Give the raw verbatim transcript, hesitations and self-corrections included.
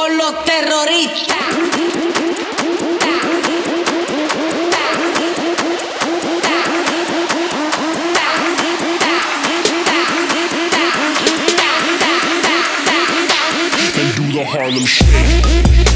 con los terroristas. And do the Harlem Shake.